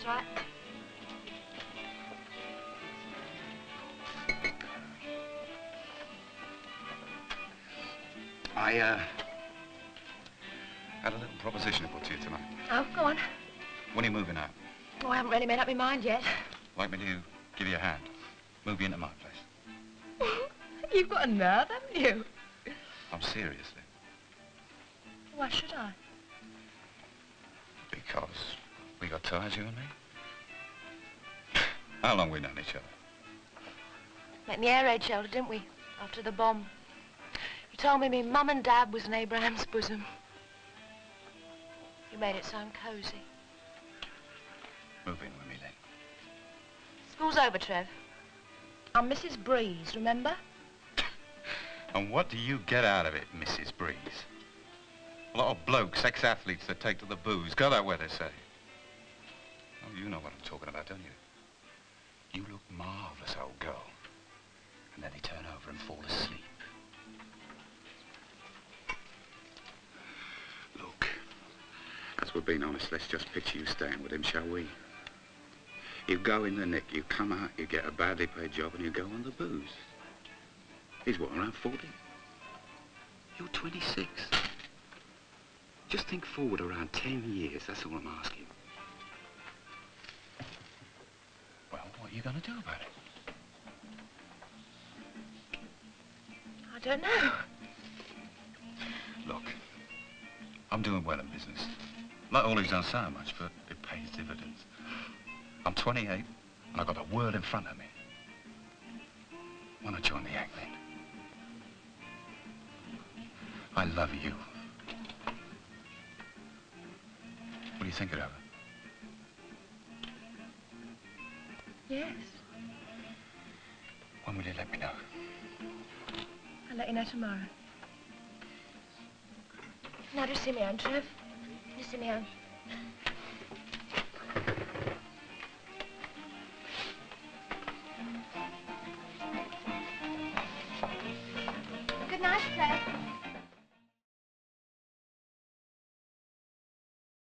That's right. I, had a little proposition to put to you tonight. Oh, go on. When are you moving out? Oh, I haven't really made up my mind yet. Like me to give you a hand? Move you into my place. You've got a nerve, haven't you? I'm seriously. Why should I? Because we got ties, you and me. How long we known each other? Met in the air raid shelter, didn't we? After the bomb. You told me mum and dad was in Abraham's bosom. You made it sound cosy. Move in with me, then. School's over, Trev. I'm Mrs. Breeze, remember? And what do you get out of it, Mrs. Breeze? A lot of blokes, ex-athletes that take to the booze. Go that way, they say. Oh, you know what I'm talking about, don't you? You look marvelous, old girl. And then they turn over and fall asleep. Look, as we're being honest, let's just picture you staying with him, shall we? You go in the nick, you come out, you get a badly paid job, and you go on the booze. He's what, around 40? You're 26. Just think forward around 10 years, that's all I'm asking. Well, what are you going to do about it? I don't know. Look, I'm doing well in business. Not always done so much, but it pays dividends. I'm 28, and I've got the world in front of me. Why not join the act, then? I love you. What do you think of her? Yes. When will you let me know? I'll let you know tomorrow. Now, just see me home, Trev. Just see me home.